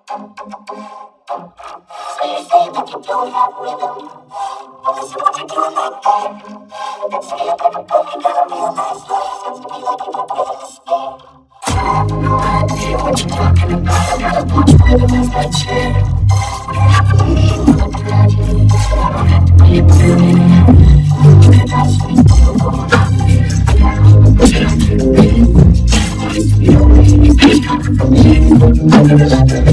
So you say that you don't have rhythm. Listen what you're doing like that. Then say you're never broken, gotta realize life seems to be like you've been living this game. I have no idea what you're talking about. I gotta watch my enemies that shit. You have to leave with a tragedy, so I don't have to be a billionaire. You can ask me to go on. I can't be. I used to be a lady, I'm from me.